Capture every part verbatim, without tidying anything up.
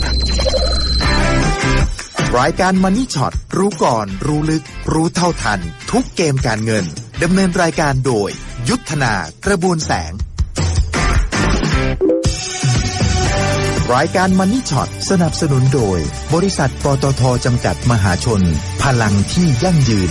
รายการ Money Shot รู้ก่อนรู้ลึกรู้เท่าทันทุกเกมการเงินดำเนินรายการโดยยุทธนากระบวนแสงรายการ Money Shot สนับสนุนโดยบริษัทปตท.จำกัดมหาชนพลังที่ยั่งยืน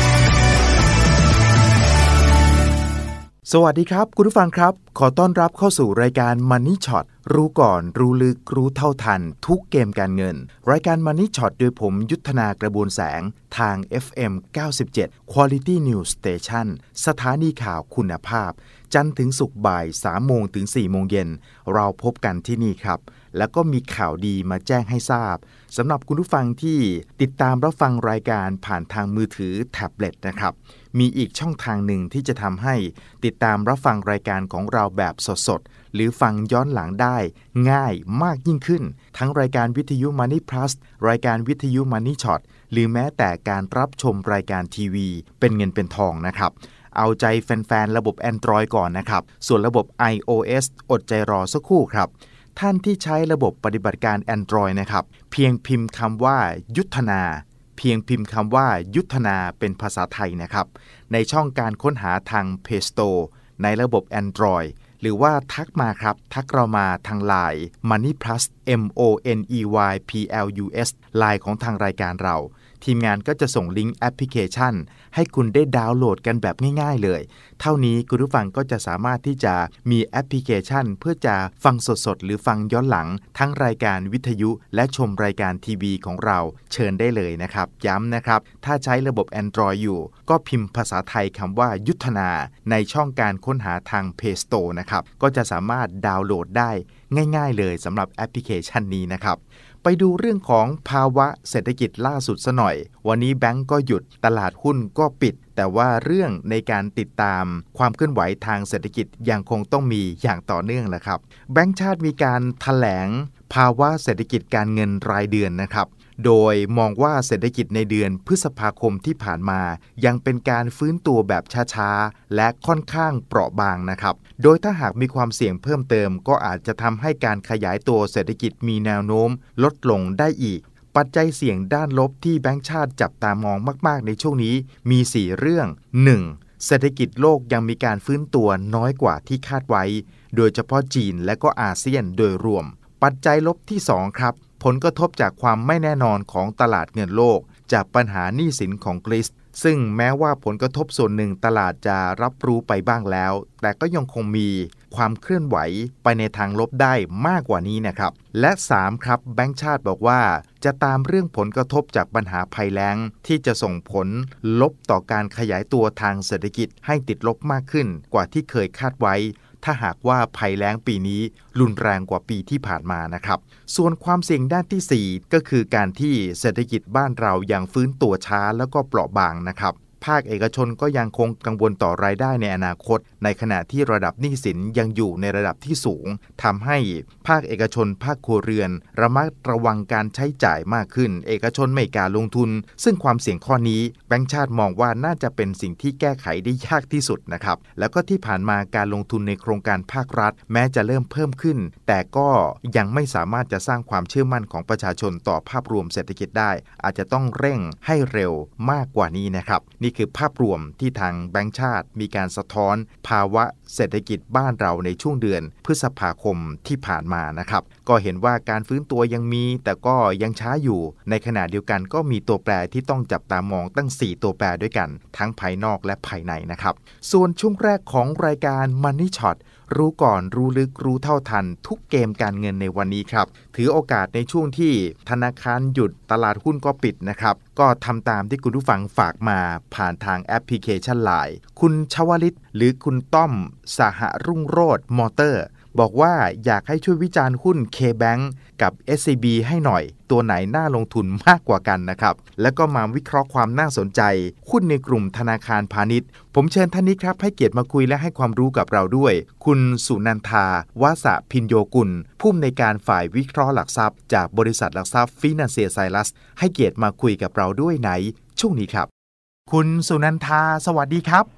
สวัสดีครับคุณผู้ฟังครับขอต้อนรับเข้าสู่รายการ Money Shot รู้ก่อนรู้ลึกรู้เท่าทันทุกเกมการเงินรายการ Money Shot โดยผมยุทธนากระบวนแสงทาง เอฟ เอ็ม เก้าสิบเจ็ด Quality News Station สถานีข่าวคุณภาพจันทร์ถึงศุกร์บ่าย สามโมงถึงสี่โมงเย็นเราพบกันที่นี่ครับแล้วก็มีข่าวดีมาแจ้งให้ทราบสำหรับคุณผู้ฟังที่ติดตามรับฟังรายการผ่านทางมือถือแท็บเล็ตนะครับมีอีกช่องทางหนึ่งที่จะทำให้ติดตามรับฟังรายการของเราแบบสดๆหรือฟังย้อนหลังได้ง่ายมากยิ่งขึ้นทั้งรายการวิทยุ Money Plus รายการวิทยุ Money Shot หรือแม้แต่การรับชมรายการทีวีเป็นเงินเป็นทองนะครับเอาใจแฟนๆระบบ Android ก่อนนะครับส่วนระบบ iOS อดใจรอสักครู่ครับท่านที่ใช้ระบบปฏิบัติการ Android นะครับเพียงพิมพ์คำว่ายุทธนาเพียงพิมพ์คำว่ายุทธนาเป็นภาษาไทยนะครับในช่องการค้นหาทาง Play Store ในระบบ Android หรือว่าทักมาครับทักเรามาทาง ไลน์ Money Plus M O N E Y P L U S ไลน์ของทางรายการเราทีมงานก็จะส่งลิงก์แอปพลิเคชันให้คุณได้ดาวน์โหลดกันแบบง่ายๆเลยเท่านี้คุณผู้ฟังก็จะสามารถที่จะมีแอปพลิเคชันเพื่อจะฟังสดๆหรือฟังย้อนหลังทั้งรายการวิทยุและชมรายการทีวีของเราเชิญได้เลยนะครับย้ำนะครับถ้าใช้ระบบ Android อยู่ก็พิมพ์ภาษาไทยคำว่ายุทธนาในช่องการค้นหาทาง Play Store นะครับก็จะสามารถดาวน์โหลดได้ง่ายๆเลยสำหรับแอปพลิเคชันนี้นะครับไปดูเรื่องของภาวะเศรษฐกิจล่าสุดซะหน่อยวันนี้แบงก์ก็หยุดตลาดหุ้นก็ปิดแต่ว่าเรื่องในการติดตามความเคลื่อนไหวทางเศรษฐกิจยังคงต้องมีอย่างต่อเนื่องแหละครับแบงก์ชาติมีการแถลงภาวะเศรษฐกิจการเงินรายเดือนนะครับโดยมองว่าเศรษฐกิจในเดือนพฤษภาคมที่ผ่านมายังเป็นการฟื้นตัวแบบช้าๆและค่อนข้างเปราะบางนะครับโดยถ้าหากมีความเสี่ยงเพิ่มเติมก็อาจจะทำให้การขยายตัวเศรษฐกิจมีแนวโน้มลดลงได้อีกปัจจัยเสี่ยงด้านลบที่แบงก์ชาติจับตามองมากๆในช่วงนี้มีสี่เรื่อง หนึ่ง เศรษฐกิจโลกยังมีการฟื้นตัวน้อยกว่าที่คาดไว้โดยเฉพาะจีนและก็อาเซียนโดยรวมปัจจัยลบที่สองครับผลกระทบจากความไม่แน่นอนของตลาดเงินโลกจากปัญหาหนี้สินของกรีซซึ่งแม้ว่าผลกระทบส่วนหนึ่งตลาดจะรับรู้ไปบ้างแล้วแต่ก็ยังคงมีความเคลื่อนไหวไปในทางลบได้มากกว่านี้นะครับและสามครับแบงก์ชาติบอกว่าจะตามเรื่องผลกระทบจากปัญหาภัยแล้งที่จะส่งผลลบต่อการขยายตัวทางเศรษฐกิจให้ติดลบมากขึ้นกว่าที่เคยคาดไว้ถ้าหากว่าภัยแล้งปีนี้รุนแรงกว่าปีที่ผ่านมานะครับส่วนความเสี่ยงด้านที่สี่ก็คือการที่เศรษฐกิจบ้านเรายังฟื้นตัวช้าแล้วก็เปราะบางนะครับภาคเอกชนก็ยังคงกังวลต่อรายได้ในอนาคตในขณะที่ระดับหนี้สินยังอยู่ในระดับที่สูงทำให้ภาคเอกชนภาคครัวเรือนระมัดระวังการใช้จ่ายมากขึ้นเอกชนไม่กล้าลงทุนซึ่งความเสี่ยงข้อนี้แบงก์ชาติมองว่าน่าจะเป็นสิ่งที่แก้ไขได้ยากที่สุดนะครับแล้วก็ที่ผ่านมาการลงทุนในโครงการภาครัฐแม้จะเริ่มเพิ่มขึ้นแต่ก็ยังไม่สามารถจะสร้างความเชื่อมั่นของประชาชนต่อภาพรวมเศรษฐกิจได้อาจจะต้องเร่งให้เร็วมากกว่านี้นะครับนี่คือภาพรวมที่ทางแบงก์ชาติมีการสะท้อนภาวะเศรษฐกิจบ้านเราในช่วงเดือนพฤษภาคมที่ผ่านมานะครับก็เห็นว่าการฟื้นตัวยังมีแต่ก็ยังช้าอยู่ในขณะเดียวกันก็มีตัวแปรที่ต้องจับตามองตั้งสี่ตัวแปรด้วยกันทั้งภายนอกและภายในนะครับส่วนช่วงแรกของรายการ Money Shot รู้ก่อนรู้ลึกรู้เท่าทันทุกเกมการเงินในวันนี้ครับถือโอกาสในช่วงที่ธนาคารหยุดตลาดหุ้นก็ปิดนะครับก็ทำตามที่คุณผู้ฟังฝากมาผ่านทางแอปพลิเคชัน ไลน์ คุณชวลิตหรือคุณต้อมสหรุ่งโรจน์มอเตอร์บอกว่าอยากให้ช่วยวิจารณ์หุ้น K-Bank กับ เอส ซี บี ให้หน่อยตัวไหนน่าลงทุนมากกว่ากันนะครับแล้วก็มาวิเคราะห์ความน่าสนใจหุ้นในกลุ่มธนาคารพาณิชย์ผมเชิญท่านนี้ครับให้เกียรติมาคุยและให้ความรู้กับเราด้วยคุณสุนันทาวาสะพินโยกุลผู้อำนวยการฝ่ายวิเคราะห์หลักทรัพย์จากบริษัทหลักทรัพย์ฟินันเซียไซรัสให้เกียรติมาคุยกับเราด้วยในช่วงนี้ครับคุณสุนันทาสวัสดีครับค่ะส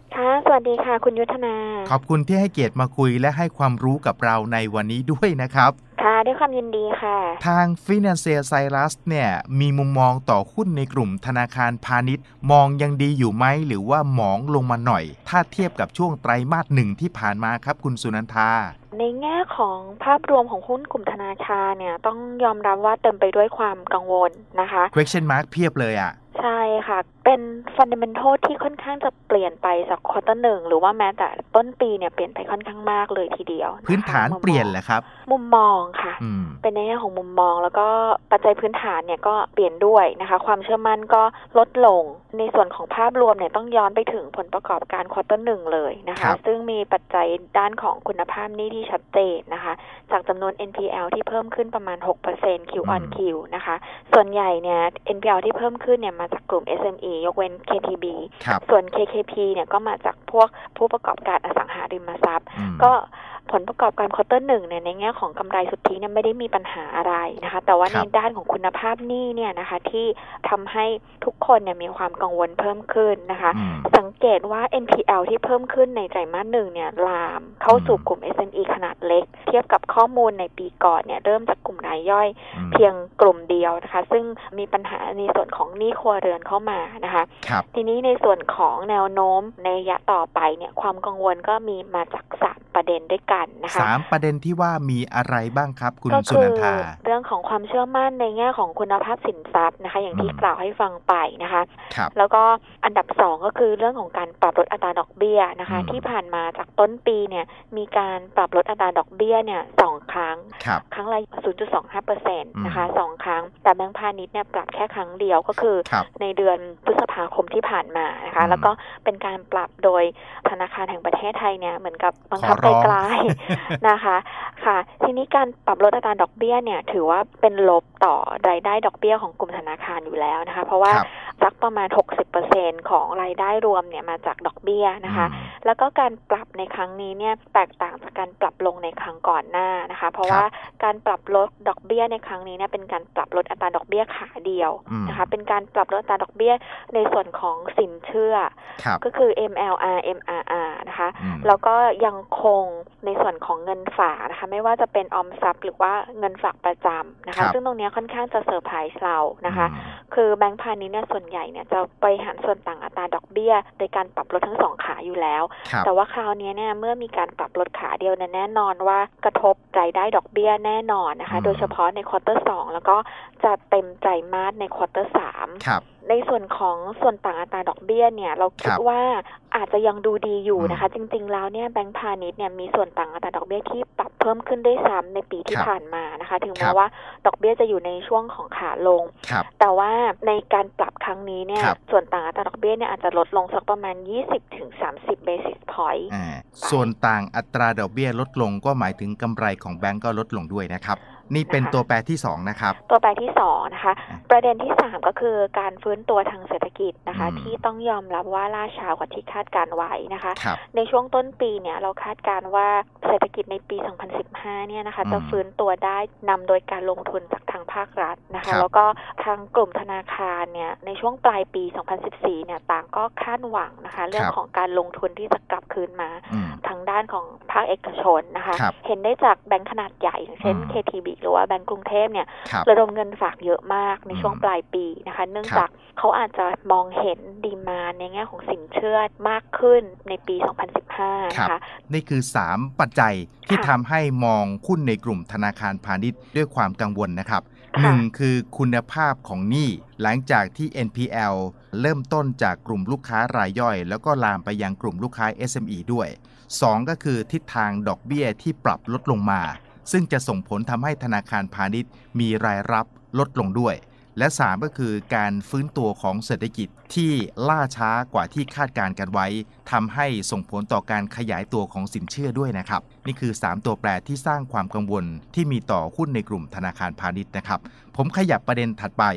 วัสดีค่ะคุณยุทธนาขอบคุณที่ให้เกียรติมาคุยและให้ความรู้กับเราในวันนี้ด้วยนะครับค่ะด้วยความยินดีค่ะทาง Financial Cyrus เนี่ยมีมุมมองต่อหุ้นในกลุ่มธนาคารพาณิชย์มองยังดีอยู่ไหมหรือว่าหมองลงมาหน่อยถ้าเทียบกับช่วงไตรมาสหนึ่งที่ผ่านมาครับคุณสุนันทาในแง่ของภาพรวมของหุ้นกลุ่มธนาคารเนี่ยต้องยอมรับว่าเต็มไปด้วยความกังวลนะคะ question mark เพียบเลยอ่ะใช่ค่ะเป็นฟันเดเมนทัลที่ค่อนข้างจะเปลี่ยนไปจากควอเตอร์หนึ่งหรือว่าแม้แต่ต้นปีเนี่ยเปลี่ยนไปค่อนข้างมากเลยทีเดียวพื้นฐานเปลี่ยนแหละครับมุมมองค่ะเป็นในแง่ของมุมมองแล้วก็ปัจจัยพื้นฐานเนี่ยก็เปลี่ยนด้วยนะคะความเชื่อมั่นก็ลดลงในส่วนของภาพรวมเนี่ยต้องย้อนไปถึงผลประกอบการควอเตอร์หนึ่งเลยนะคะซึ่งมีปัจจัยด้านของคุณภาพหนี้ที่ชัดเจนนะคะจากจำนวน เอ็น พี แอล ที่เพิ่มขึ้นประมาณ หกเปอร์เซ็นต์ Q on Q นะคะส่วนใหญ่เนี่ย เอ็น พี แอล ที่เพิ่มขึ้นเนี่ยมาจากกลุ่ม เอส เอ็ม อี ยกเว้น เค ที บี ส่วน เค เค พี เนี่ยก็มาจากพวกผู้ประกอบการอสังหาริมทรัพย์ก็ผลประกอบการควอเตอร์หนึ่งเนี่ยในแง่ของกำไรสุทธิเนี่ยไม่ได้มีปัญหาอะไรนะคะแต่ว่าในด้านของคุณภาพหนี้เนี่ยนะคะที่ทำให้ทุกคนเนี่ยมีความกังวลเพิ่มขึ้นนะคะสังเกตว่า เอ็น พี แอล ที่เพิ่มขึ้นในไตรมาสหนึ่งเนี่ยลามเข้าสู่กลุ่ม เอส เอ็ม อี ขนาดเล็กเทียบกับข้อมูลในปีก่อนเนี่ยเริ่มจากกลุ่มรายย่อยเพียงกลุ่มเดียวนะคะซึ่งมีปัญหาในส่วนของหนี้ครัวเรือนเข้ามานะคะทีนี้ในส่วนของแนวโน้มในระยะต่อไปเนี่ยความกังวลก็มีมาจากสามประเด็นด้วยกันนะคะสามประเด็นที่ว่ามีอะไรบ้างครับคุณสุนันทาเรื่องของความเชื่อมั่นในแง่ของคุณภาพสินทรัพย์นะคะอย่างที่กล่าวให้ฟังไปนะคะแล้วก็อันดับสองก็คือเรื่องของการปรับลดอัตราดอกเบี้ยนะคะที่ผ่านมาจากต้นปีเนี่ยมีการปรับลดอัตราดอกเบี้ยเนี่ยสองครั้งครั้งละ ศูนย์จุดสองห้าเปอร์เซ็นต์ นะคะสองครั้งแต่แบงก์พาณิชย์เนี่ยปรับแค่ครั้งเดียวก็คือในเดือนพฤษภาคมที่ผ่านมานะคะแล้วก็เป็นการปรับโดยธนาคารแห่งประเทศไทยเนี่ยเหมือนกับบังคับไกลๆนะคะค่ะทีนี้การปรับลดอัตราดอกเบี้ยเนี่ยถือว่าเป็นลบต่อรายได้ดอกเบี้ยของกลุ่มธนาคารอยู่แล้วนะคะเพราะว่าสักประมาณ หกสิบเปอร์เซ็นต์ ของรายได้รวมเนี่ยมาจากดอกเบี้ยนะคะแล้วก็การปรับในครั้งนี้เนี่ยแตกต่างจากการปรับลงในครั้งก่อนหน้านะคะเพราะว่าการปรับลดดอกเบี้ยในครั้งนี้เนี่ยเป็นการปรับลดอัตราดอกเบี้ยขาเดียวนะคะเป็นการปรับลดอัตราดอกเบี้ยในส่วนของสินเชื่อก็คือ เอ็ม แอล อาร์ เอ็ม อาร์ อาร์ นะคะแล้วก็ยังคงในส่วนของเงินฝากนะคะไม่ว่าจะเป็นออมทรัพย์หรือว่าเงินฝากประจำนะคะซึ่งตรงนี้ค่อนข้างจะเซอร์ไพรส์เรานะคะคือแบงก์พาณิชย์เนี่ยส่วนใหญ่เนี่ยจะบริหารส่วนต่างอัตราดอกเบี้ยโดยการปรับลดทั้งสองขาอยู่แล้วแต่ว่าคราวนี้เนี่ยเมื่อมีการปรับลดขาเดียวเนี่ยแน่นอนว่ากระทบรายได้ดอกเบี้ยแน่นอนนะคะโดยเฉพาะในควอเตอร์สองแล้วก็จะเต็มไตรมาสในควอเตอร์สามในส่วนของส่วนต่างอัตราดอกเบี้ยเนี่ยเราคิดว่าอาจจะยังดูดีอยู่นะคะจริงๆแล้วเนี่ยแบงก์พาณิชย์เนี่ยมีส่วนต่างอัตราดอกเบี้ยที่ปรับเพิ่มขึ้นได้ซ้ำในปีที่ผ่านมานะคะถึงแม้ว่าดอกเบี้ยจะอยู่ในช่วงของขาลงแต่ว่าในการปรับครั้งนี้เนี่ยส่วนต่างอัตราดอกเบี้ยเนี่ยอาจจะลดลงสักประมาณ ยี่สิบถึงสามสิบ basis point ส่วนต่างอัตราดอกเบี้ยลดลงก็หมายถึงกำไรของแบงก์ก็ลดลงด้วยนะครับนี่เป็นตัวแปรที่สองนะครับตัวแปรที่สองนะคะประเด็นที่สามก็คือการฟื้นตัวทางเศรษฐกิจนะคะที่ต้องยอมรับว่าล่าช้ากว่าที่คาดการไว้นะคะในช่วงต้นปีเนี่ยเราคาดการว่าเศรษฐกิจในปีสองพันสิบห้าเนี่ยนะคะจะฟื้นตัวได้นำโดยการลงทุนจากทางภาครัฐนะคะแล้วก็ทางกลุ่มธนาคารเนี่ยในช่วงปลายปีสองพันสิบสี่เนี่ยต่างก็คาดหวังนะคะเรื่องของการลงทุนที่จะกลับคืนมาทางด้านของภาคเอกชนนะคะเห็นได้จากแบงก์ขนาดใหญ่อย่างเช่น เค ที บี หรือว่าแบงก์กรุงเทพเนี่ยระดมเงินฝากเยอะมากในช่วงปลายปีนะคะเนื่องจากเขาอาจจะมองเห็นดีมานด์ในแง่ของสินเชื่อมากขึ้นในปีสองพันสิบห้านะคะนี่คือสามปัจจัยที่ทำให้มองหุ้นในกลุ่มธนาคารพาณิชย์ด้วยความกังวลนะครับหนึ่งคือคุณภาพของหนี้หลังจากที่ เอ็น พี แอล เริ่มต้นจากกลุ่มลูกค้ารายย่อยแล้วก็ลามไปยังกลุ่มลูกค้า เอส เอ็ม อี ด้วยสองก็คือทิศทางดอกเบี้ยที่ปรับลดลงมาซึ่งจะส่งผลทำให้ธนาคารพาณิชย์มีรายรับลดลงด้วยและสามก็คือการฟื้นตัวของเศรษฐกิจที่ล่าช้ากว่าที่คาดการณ์กันไว้ทำให้ส่งผลต่อการขยายตัวของสินเชื่อด้วยนะครับนี่คือสามตัวแปรที่สร้างความกังวลที่มีต่อหุ้นในกลุ่มธนาคารพาณิชย์นะครับผมขยับประเด็นถัดไป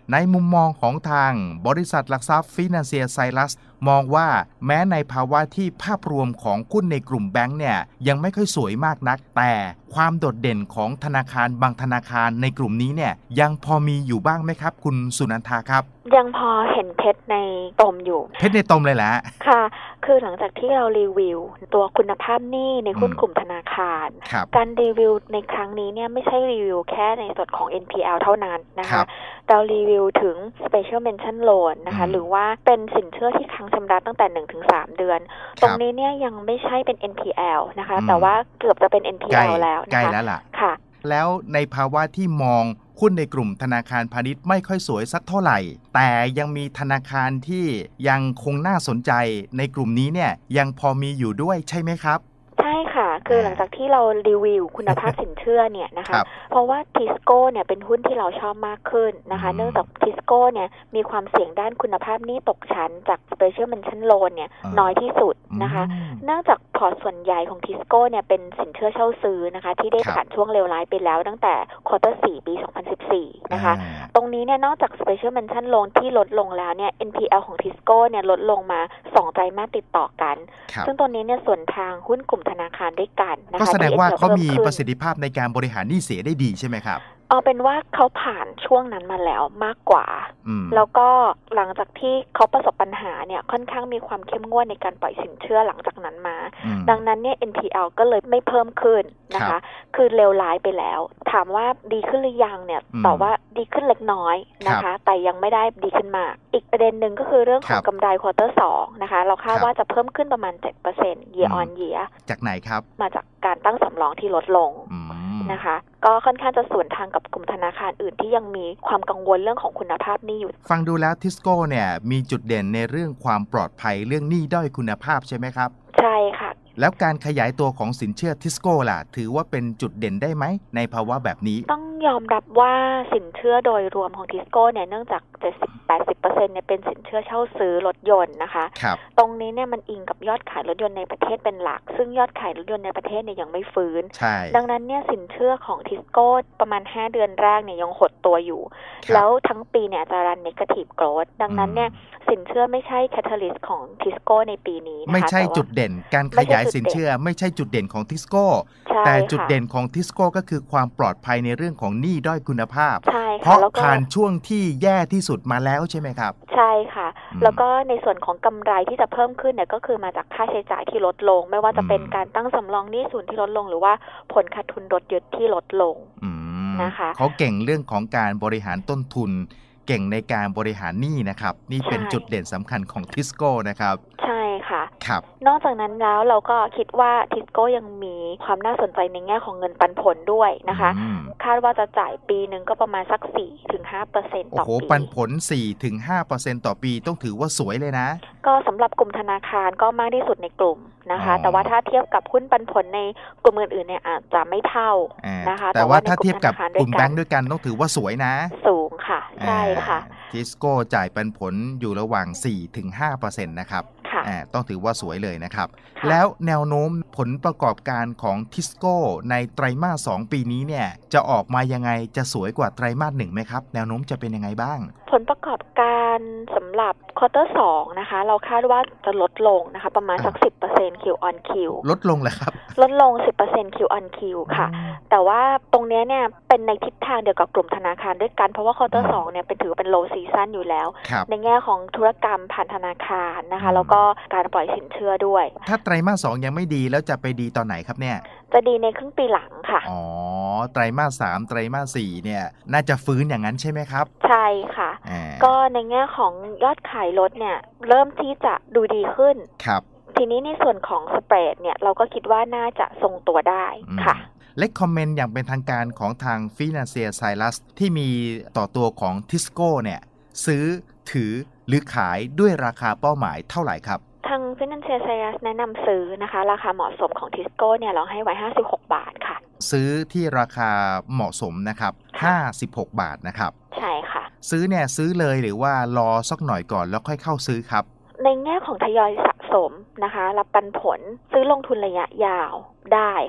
ในมุมมองของทางบริษัทหลักทรัพย์ Financial Cyrus มองว่าแม้ในภาวะที่ภาพรวมของหุ้นในกลุ่มแบงก์เนี่ยยังไม่ค่อยสวยมากนักแต่ความโดดเด่นของธนาคารบางธนาคารในกลุ่มนี้เนี่ยยังพอมีอยู่บ้างไหมครับคุณสุนันทาครับยังพอเห็นเพชรในตมอยู่เพชรในตมเลยแหละค่ะคือหลังจากที่เรารีวิวตัวคุณภาพหนี้ในหุ้นกลุ่มธนาคารการรีวิวในครั้งนี้เนี่ยไม่ใช่รีวิวแค่ในส่วนของ เอ็น พี แอล เท่านั้นนะคะเรารีวิวถึง Special Mention Loan นะคะหรือว่าเป็นสินเชื่อที่ค้างชำระตั้งแต่ หนึ่งถึงสาม เดือนตรงนี้เนี่ยยังไม่ใช่เป็น เอ็น พี แอล นะคะแต่ว่าเกือบจะเป็น เอ็น พี แอล แล้วนะคะใกล้แล้วล่ะค่ะแล้วในภาวะที่มองหุ้นในกลุ่มธนาคารพาณิชย์ไม่ค่อยสวยสักเท่าไหร่แต่ยังมีธนาคารที่ยังคงน่าสนใจในกลุ่มนี้เนี่ยยังพอมีอยู่ด้วยใช่ไหมครับใช่ค่ะคือหลังจากที่เรารีวิวคุณภาพสินเชื่อเนี่ยนะคะเพราะว่าทิสโก้เนี่ยเป็นหุ้นที่เราชอบมากขึ้นนะคะเนื่องจากทิสโก้เนี่ยมีความเสี่ยงด้านคุณภาพหนี้ตกชั้นจาก Special Mention Loan เนี่ยน้อยที่สุดนะคะเนื่องจากพอร์ตส่วนใหญ่ของทิสโก้เนี่ยเป็นสินเชื่อเช่าซื้อนะคะที่ได้ผ่านช่วงเลวร้ายไปแล้วตั้งแต่ควอเตอร์สี่ปีสองพันสิบสี่นะคะตรงนี้เนี่ยนอกจาก Special Mention Loan ที่ลดลงแล้วเนี่ย เอ็น พี แอล ของทิสโก้เนี่ยลดลงมาสองไตรมาสติดต่อกันซึ่งตัวนี้เนี่ยส่วนทางหุ้นกลุ่มธนาคารด้วยกันนะคะก็แสดงว่าเขามีประสิทธิภาพในการบริหารหนี้เสียได้ดีใช่ไหมครับเอาเป็นว่าเขาผ่านช่วงนั้นมาแล้วมากกว่าแล้วก็หลังจากที่เขาประสบปัญหาเนี่ยค่อนข้างมีความเข้มงวดในการปล่อยสินเชื่อหลังจากนั้นมาดังนั้นเนี่ย เอ็น พี แอล ก็เลยไม่เพิ่มขึ้นนะคะคือเลวร้ายไปแล้วถามว่าดีขึ้นหรือยังเนี่ยตอบว่าดีขึ้นเล็กน้อยนะคะแต่ยังไม่ได้ดีขึ้นมากอีกประเด็นหนึ่งก็คือเรื่องของกำไรควอเตอร์สองนะคะเราคาดว่าจะเพิ่มขึ้นประมาณ เจ็ดเปอร์เซ็นต์ year on year จากไหนครับมาจากการตั้งสำรองที่ลดลงนะคะก็ค่อนข้างจะสวนทางกับกลุ่มธนาคารอื่นที่ยังมีความกังวลเรื่องของคุณภาพหนี้อยู่ฟังดูแล้วทิสโก้เนี่ยมีจุดเด่นในเรื่องความปลอดภัยเรื่องหนี้ด้อยคุณภาพใช่ไหมครับใช่ค่ะแล้วการขยายตัวของสินเชื่อทิสโก้ล่ะถือว่าเป็นจุดเด่นได้ไหมในภาวะแบบนี้ต้องยอมรับว่าสินเชื่อโดยรวมของทิสโก้เนี่ยเนื่องจาก เจ็ดสิบถึงแปดสิบเปอร์เซ็นต์ เนี่ยเป็นสินเชื่อเช่าซื้อรถยนต์นะคะตรงนี้เนี่ยมันอิงกับยอดขายรถยนต์ในประเทศเป็นหลักซึ่งยอดขายรถยนต์ในประเทศเนี่ยยังไม่ฟื้นดังนั้นเนี่ยสินเชื่อของทิสโก้ประมาณห้าเดือนแรกเนี่ยยังหดตัวอยู่แล้วทั้งปีเนี่ยจะรัน Negative Growth ดังนั้นเนี่ยสินเชื่อไม่ใช่ Catalyst ของทิสโก้ในปีนี้นะคะไม่ใช่จุดเด่นการขยายสินเชื่อไม่ใช่จุดเด่นของทิสโก้แต่จุดเด่นของทิสโก้ก็คือความปลอดภัยในเรื่องของหนี้ด้อยคุณภาพเพราะผ่านช่วงที่แย่ที่สุดมาแล้วใช่ไหมครับใช่ค่ะแล้วก็ในส่วนของกำไรที่จะเพิ่มขึ้นเนี่ยก็คือมาจากค่าใช้จ่ายที่ลดลงไม่ว่าจะเป็นการตั้งสำรองหนี้ศูนย์ที่ลดลงหรือว่าผลขาดทุนลดยึดที่ลดลงนะคะเขาเก่งเรื่องของการบริหารต้นทุนเก่งในการบริหารหนี้นะครับนี่เป็นจุดเด่นสำคัญของทิสโก้นะครับใช่ค่ะครับนอกจากนั้นแล้วเราก็คิดว่าทิสโก้ยังมีความน่าสนใจในแง่ของเงินปันผลด้วยนะคะคาดว่าจะจ่ายปีนึงก็ประมาณสัก สี่ถึงห้าเปอร์เซ็นต์ ต่อปีโอ้โหปันผล สี่ถึงห้าเปอร์เซ็นต์ ต่อปีต้องถือว่าสวยเลยนะก็สำหรับกลุ่มธนาคารก็มากที่สุดในกลุ่มนะคะแต่ว่าถ้าเทียบกับหุ้นปันผลในกลุ่มอื่นๆเนี่ยอาจจะไม่เท่านะคะแต่ว่าถ้าเทียบกับกลุ่มแบงค์ด้วยกันต้องถือว่าสวยนะสูงค่ะใช่ค่ะทิสโก้จ่ายปันผลอยู่ระหว่าง สี่ถึงห้าเปอร์เซ็นต์ นะครับต้องถือว่าสวยเลยนะครับแล้วแนวโน้มผลประกอบการของทิสโก้ในไตรมาสสองปีนี้เนี่ยจะออกมายังไงจะสวยกว่าไตรมาสหนึ่งไหมครับแนวโน้มจะเป็นยังไงบ้างผลประกอบการสำหรับควอเตอร์สองนะคะเราคาดว่าจะลดลงนะคะประมาณสัก สิบเปอร์เซ็นต์ Q on Q ลดลงเหรอครับลดลง สิบเปอร์เซ็นต์ Q on Q ค่ะแต่ว่าตรงนี้เนี่ยเป็นในทิศทางเดียวกับกลุ่มธนาคารด้วยกันเพราะว่าควอเตอร์สองเนี่ยเป็นถือเป็น low season อยู่แล้วในแง่ของธุรกรรมผ่านธนาคารนะคะแล้วก็การปล่อยสินเชื่อด้วยถ้าไตรมาสสองยังไม่ดีแล้วจะไปดีตอนไหนครับเนี่ยจะดีในครึ่งปีหลังค่ะอ๋อไตรมาสสามไตรมาสสี่เนี่ยน่าจะฟื้นอย่างนั้นใช่ไหมครับใช่ค่ะก็ในแง่ของยอดขายรถเนี่ยเริ่มที่จะดูดีขึ้นครับทีนี้ในส่วนของสเปรดเนี่ยเราก็คิดว่าน่าจะทรงตัวได้ค่ะและคอมเมนต์อย่างเป็นทางการของทาง Financial Cyrus ที่มีต่อตัวของทิสโก้เนี่ยซื้อถือหรือขายด้วยราคาเป้าหมายเท่าไหร่ครับทาง Financial Cyrus แนะนำซื้อนะคะราคาเหมาะสมของทิสโก้เนี่ยเราให้ไว้ห้าสิบหกบาทค่ะซื้อที่ราคาเหมาะสมนะครับห้าสิบหกบาทนะครับใช่ค่ะซื้อเนี่ยซื้อเลยหรือว่ารอสักหน่อยก่อนแล้วค่อยเข้าซื้อครับในแง่ของทยอยสะสมนะคะรับปันผลซื้อลงทุนระยะยาวได้ค่ะ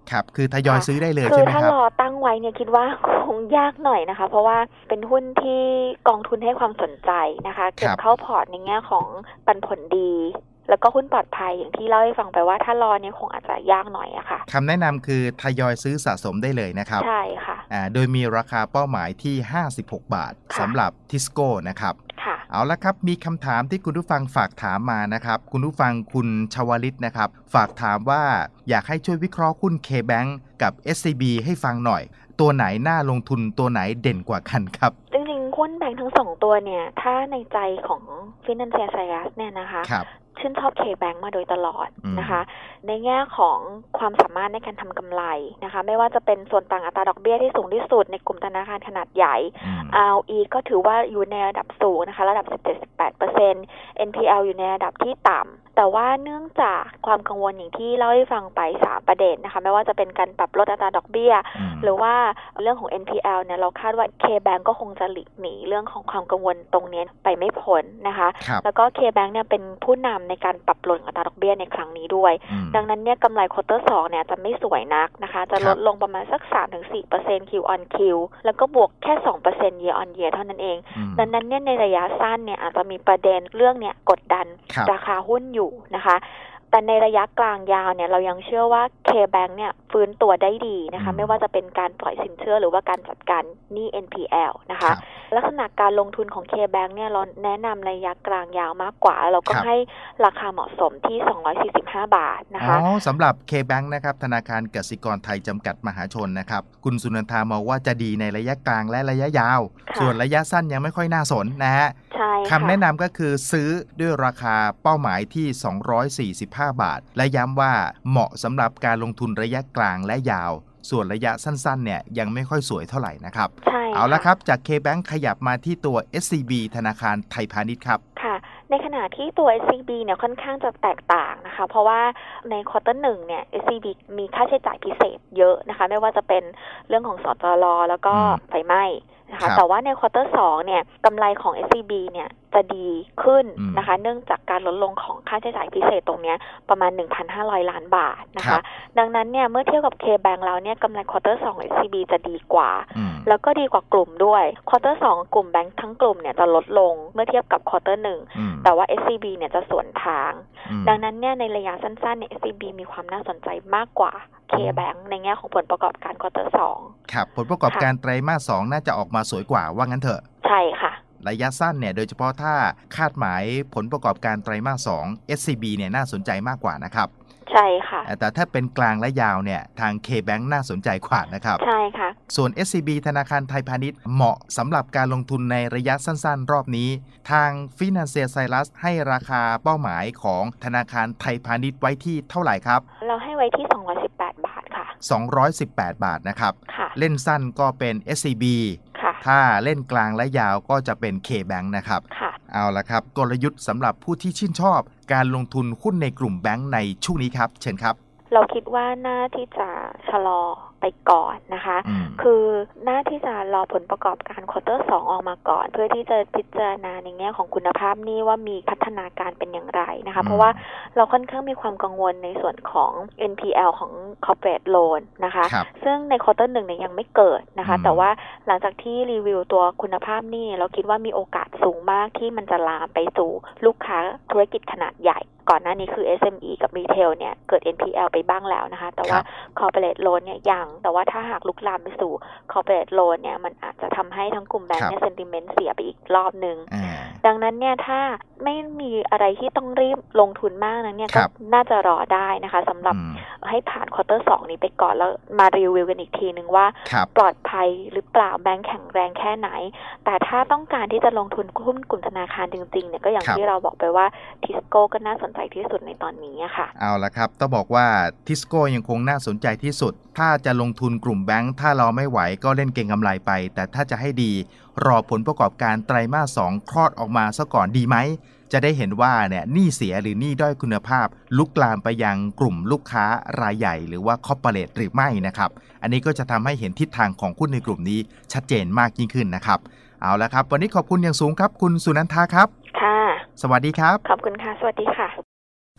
ครับคือทยอยซื้อได้เลยใช่ไหมครับคือถ้ารอตั้งไว้เนี่ยคิดว่าคงยากหน่อยนะคะเพราะว่าเป็นหุ้นที่กองทุนให้ความสนใจนะคะเก็บเข้าพอร์ตในแง่ของปันผลดีแล้วก็หุ้นปลอดภัยอย่างที่เล่าให้ฟังไปว่าถ้ารอเนี่ยคงอาจจะยากหน่อยอะค่ะคำแนะนำคือทยอยซื้อสะสมได้เลยนะครับใช่ค่ะอ่าโดยมีราคาเป้าหมายที่ห้าสิบหกบาทสำหรับทิสโก้นะครับเอาละครับมีคำถามที่คุณผู้ฟังฝากถามมานะครับคุณผู้ฟังคุณชวลิตนะครับฝากถามว่าอยากให้ช่วยวิเคราะห์หุ้น K-Bank กับ เอส ซี บี ให้ฟังหน่อยตัวไหนน่าลงทุนตัวไหนเด่นกว่ากันครับจริงๆหุ้นแบงค์ทั้งสองตัวเนี่ยถ้าในใจของ Financial Science เนี่ยนะคะชื่นชอบ K-Bank มาโดยตลอดนะคะในแง่ของความสามารถในการทำกำไรนะคะไม่ว่าจะเป็นส่วนต่างอัตราดอกเบี้ยที่สูงที่สุดในกลุ่มธนาคารขนาดใหญ่ อาร์ โอ อี ก็ถือว่าอยู่ในระดับสูงนะคะระดับ สิบเจ็ดถึงสิบแปดเปอร์เซ็นต์ เอ็น พี แอล อยู่ในระดับที่ต่ำแต่ว่าเนื่องจากความกังวลอย่างที่เล่าให้ฟังไปสามประเด็นนะคะไม่ว่าจะเป็นการปรับลดอัตราดอกเบี้ยหรือว่าเรื่องของ เอ็น พี แอล เนี่ยเราคาดว่า K-Bank ก็คงจะหลีกหนีเรื่องของความกังวลตรงนี้ไปไม่พ้นนะคะแล้วก็ K-Bank เนี่ยเป็นผู้นำในการปรับลดอัตราดอกเบี้ยในครั้งนี้ด้วยดังนั้นเนี่ยกำไรควอเตอร์สองเนี่ยจะไม่สวยนักนะคะจะลดลงประมาณสัก สามถึงสี่เปอร์เซ็นต์ Q on Q แล้วก็บวกแค่ สองเปอร์เซ็นต์ year on year เท่านั้นเองดังนั้นเนี่ยในระยะสั้นเนี่ยอาจจะมีประเด็นเรื่องเนี่ยกดดันราคาหุ้นอยู่นะคะแต่ในระยะกลางยาวเนี่ยเรายังเชื่อว่า K-Bank เนี่ยฟื้นตัวได้ดีนะคะไม่ว่าจะเป็นการปล่อยสินเชื่อหรือว่าการจัดการหนี้ เอ็น พี แอล นะคะลักษณะการลงทุนของ K-Bank เนี่ยเราแนะนำระยะกลางยาวมากกว่าเราก็ให้ราคาเหมาะสมที่สองร้อยสี่สิบห้าบาทนะคะอ๋อสำหรับ K-Bank นะครับธนาคารกสิกรไทยจำกัดมหาชนนะครับคุณสุนันทามองว่าจะดีในระยะกลางและระยะยาวส่วนระยะสั้นยังไม่ค่อยน่าสนนะฮะคำแนะนำก็คือซื้อด้วยราคาเป้าหมายที่สองร้อยสี่สิบห้าบาทและย้ำว่าเหมาะสำหรับการลงทุนระยะกลางและยาวส่วนระยะสั้นๆเนี่ยยังไม่ค่อยสวยเท่าไหร่นะครับเอาละครับจาก K-Bank ขยับมาที่ตัว เอส ซี บี ธนาคารไทยพาณิชย์ครับค่ะในขณะที่ตัว เอส ซี บี เนี่ยค่อนข้างจะแตกต่างนะคะเพราะว่าในควอเตอร์หนึ่งเนี่ย เอส ซี บี มีค่าใช้จ่ายพิเศษเยอะนะคะไม่ว่าจะเป็นเรื่องของสตร.แล้วก็ไฟไหม้นะคะแต่ว่าในควอเตอร์สองเนี่ยกำไรของ เอส ซี บี เนี่ยจะดีขึ้นนะคะเนื่องจากการลดลงของค่าใช้จ่ายพิเศษตรงนี้ประมาณ หนึ่งพันห้าร้อย ล้านบาทนะคะดังนั้นเนี่ยเมื่อเทียบกับ K-Bank แล้วเนี่ยกำไรควอเตอร์สองของ เอส ซี บี จะดีกว่าแล้วก็ดีกว่ากลุ่มด้วยควอเตอร์สองกลุ่มแบงค์ทั้งกลุ่มเนี่ยจะลดลงเมื่อเทียบกับควอเตอร์หนึ่งแต่ว่า เอส ซี บี เนี่ยจะสวนทางดังนั้นเนี่ยในระยะสั้นๆเนี่ย เอส ซี บี มีความน่าสนใจมากกว่า K-Bank ในแง่ของผลประกอบการควอเตอร์สองครับผลประกอบการไตรมาสสองน่าจะออกมาสวยกว่าว่างั้นเถอะใช่ค่ะระยะสั้นเนี่ยโดยเฉพาะถ้าคาดหมายผลประกอบการไตรมาสสอง เอส ซี บี เนี่ยน่าสนใจมากกว่านะครับใช่ค่ะแต่ถ้าเป็นกลางและยาวเนี่ยทาง K-Bank น่าสนใจกว่านะครับใช่ค่ะส่วน เอส ซี บี ธนาคารไทยพาณิชย์เหมาะสำหรับการลงทุนในระยะสั้นๆรอบนี้ทาง Financial Science ให้ราคาเป้าหมายของธนาคารไทยพาณิชย์ไว้ที่เท่าไหร่ครับเราให้ไว้ที่สองร้อยสิบแปดบาทค่ะสองร้อยสิบแปดบาทนะครับเล่นสั้นก็เป็น เอส ซี บี ถ้าเล่นกลางและยาวก็จะเป็น K-Bank นะครับเอาละครับกลยุทธ์สำหรับผู้ที่ชื่นชอบการลงทุนหุ้นในกลุ่มแบงก์ในช่วงนี้ครับเชิญครับเราคิดว่าน่าที่จะชะลอไปก่อนนะคะคือน่าที่จะรอผลประกอบการควอเตอร์สองออกมาก่อนเพื่อที่จะพิจารณาในแง่ของคุณภาพหนี้ว่ามีพัฒนาการเป็นอย่างไรนะคะเพราะว่าเราค่อนข้างมีความกังวลในส่วนของ เอ็น พี แอล ของ corporate loan นะคะซึ่งในควอเตอร์หนึ่งเนี่ยยังไม่เกิดนะคะแต่ว่าหลังจากที่รีวิวตัวคุณภาพหนี้เราคิดว่ามีโอกาสสูงมากที่มันจะลามไปสู่ลูกค้าธุรกิจขนาดใหญ่ก่อนหน้านี้คือ เอส เอ็ม อี กับ Retail เนี่ยเกิด เอ็น พี แอล ไปบ้างแล้วนะคะแต่ว่า Corporate Loan เนี่ยยังแต่ว่าถ้าหากลุกลามไปสู่ Corporate Loan เนี่ยมันอาจจะทำให้ทั้งกลุ่มแบงค์เนี่ย sentiment เสียไปอีกรอบนึงดังนั้นเนี่ยถ้าไม่มีอะไรที่ต้องรีบลงทุนมากนะเนี่ยก็น่าจะรอได้นะคะสำหรับให้ผ่านควอเตอร์สองนี้ไปก่อนแล้วมารีวิวกันอีกทีนึงว่าปลอดภัยหรือเปล่าแบงค์แข็งแรงแค่ไหนแต่ถ้าต้องการที่จะลงทุนหุ้นกลุ่มธนาคารจริงๆเนี่ยก็อย่างที่เราบอกไปว่าทิสโก้ก็น่าสนใจที่สุดในตอนนี้ค่ะเอาละครับต้องบอกว่าทิสโก้ยังคงน่าสนใจที่สุดถ้าจะลงทุนกลุ่มแบงค์ถ้าเราไม่ไหวก็เล่นเก็งกำไรไปแต่ถ้าจะให้ดีรอผลประกอบการไตรมาสสองคลอดออกมาซะก่อนดีไหมจะได้เห็นว่าเนี่ยหนี้เสียหรือหนี้ด้อยคุณภาพลุกลามไปยังกลุ่มลูกค้ารายใหญ่หรือว่าคอร์ปอเรทหรือไม่นะครับอันนี้ก็จะทำให้เห็นทิศทางของหุ้นในกลุ่มนี้ชัดเจนมากยิ่งขึ้นนะครับเอาละครับวันนี้ขอบคุณอย่างสูงครับคุณสุนันทาครับค่ะสวัสดีครับขอบคุณค่ะสวัสดีค่ะ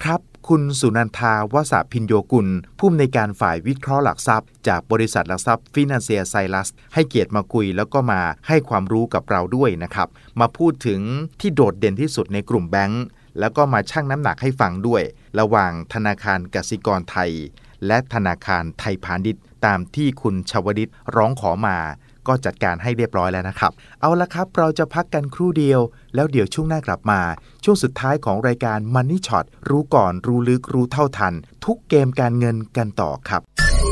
ครับคุณสุนันทาวสพิญโยกุลผู้อำนวยการฝ่ายวิเคราะห์หลักทรัพย์จากบริษัทหลักทรัพย์ฟินันเซียไซรัสให้เกียรติมาคุยแล้วก็มาให้ความรู้กับเราด้วยนะครับมาพูดถึงที่โดดเด่นที่สุดในกลุ่มแบงก์แล้วก็มาชั่งน้ำหนักให้ฟังด้วยระหว่างธนาคารกสิกรไทยและธนาคารไทยพาณิชย์ตามที่คุณชวลิตร้องขอมาก็จัดการให้เรียบร้อยแล้วนะครับเอาละครับเราจะพักกันครู่เดียวแล้วเดี๋ยวช่วงหน้ากลับมาช่วงสุดท้ายของรายการ Money Shot รู้ก่อนรู้ลึกรู้เท่าทันทุกเกมการเงินกันต่อครับ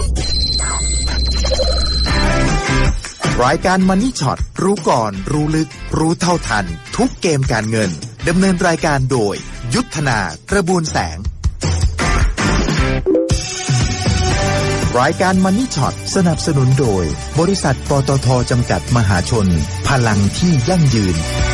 รายการ Money Shot รู้ก่อนรู้ลึกรู้เท่าทันทุกเกมการเงินดำเนินรายการโดยยุทธนากระบวนแสงรายการ Money Shot สนับสนุนโดยบริษัทปตท.จำกัดมหาชนพลังที่ยั่งยืน